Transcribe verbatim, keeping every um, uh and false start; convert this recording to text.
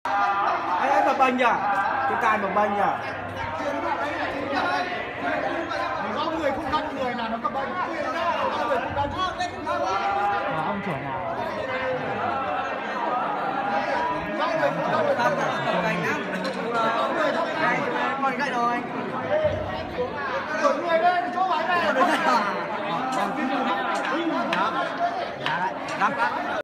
ấy ấy bập bênh à, cái cài bập bênh à. Có người không cân người là nó có bệnh. Có người không cân. Ông trưởng nào? Có người không cân. Cành lắm. Còn gậy rồi. Đổi người lên chỗ máy này. Đó. Đó.